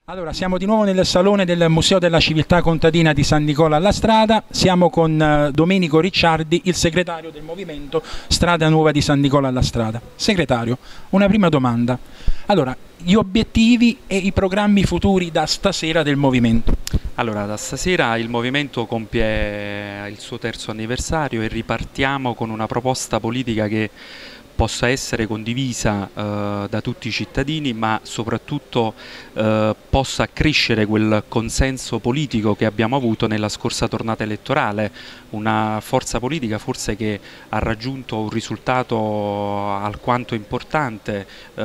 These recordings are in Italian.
Allora, siamo di nuovo nel salone del Museo della Civiltà Contadina di San Nicola alla Strada. Siamo con Domenico Ricciardi, il segretario del movimento Strada Nuova di San Nicola alla Strada. Segretario, una prima domanda. Allora, gli obiettivi e i programmi futuri da stasera del movimento. Allora, da stasera il movimento compie il suo terzo anniversario e ripartiamo con una proposta politica che possa essere condivisa da tutti i cittadini, ma soprattutto possa accrescere quel consenso politico che abbiamo avuto nella scorsa tornata elettorale, una forza politica forse che ha raggiunto un risultato alquanto importante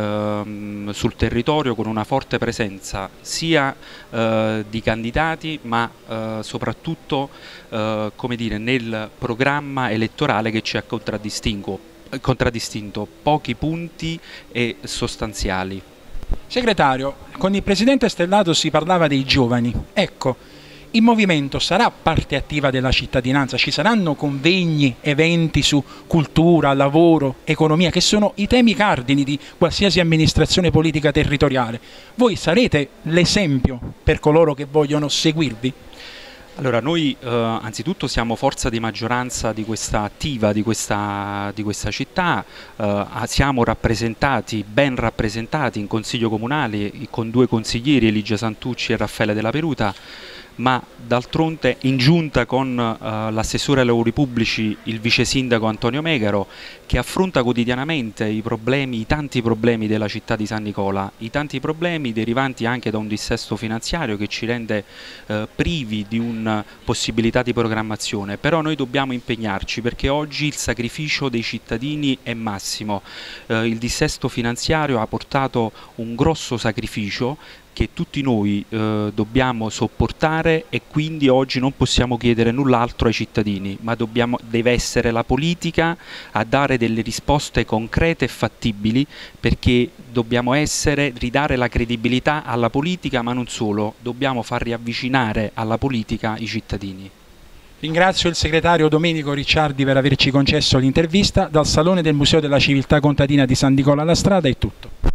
sul territorio, con una forte presenza sia di candidati ma soprattutto come dire, nel programma elettorale che ci ha contraddistinto, pochi punti e sostanziali. Segretario, con il presidente Stellato si parlava dei giovani. Ecco, il movimento sarà parte attiva della cittadinanza? Ci saranno convegni, eventi su cultura, lavoro, economia, che sono i temi cardini di qualsiasi amministrazione politica territoriale. Voi sarete l'esempio per coloro che vogliono seguirvi? Allora, noi anzitutto siamo forza di maggioranza di questa attiva, di questa città, siamo rappresentati, ben rappresentati in Consiglio Comunale con due consiglieri, Eligia Santucci e Raffaele Della Peruta, ma d'altronde in giunta con l'assessore ai lavori pubblici, il vice sindaco Antonio Megaro, che affronta quotidianamente i tanti problemi della città di San Nicola, i tanti problemi derivanti anche da un dissesto finanziario che ci rende privi di una possibilità di programmazione. Però noi dobbiamo impegnarci, perché oggi il sacrificio dei cittadini è massimo. Il dissesto finanziario ha portato un grosso sacrificio che tutti noi dobbiamo sopportare, e quindi oggi non possiamo chiedere null'altro ai cittadini, ma deve essere la politica a dare delle risposte concrete e fattibili, perché dobbiamo ridare la credibilità alla politica, ma non solo, dobbiamo far riavvicinare alla politica i cittadini. Ringrazio il segretario Domenico Ricciardi per averci concesso l'intervista. Dal Salone del Museo della Civiltà Contadina di San Nicola alla Strada è tutto.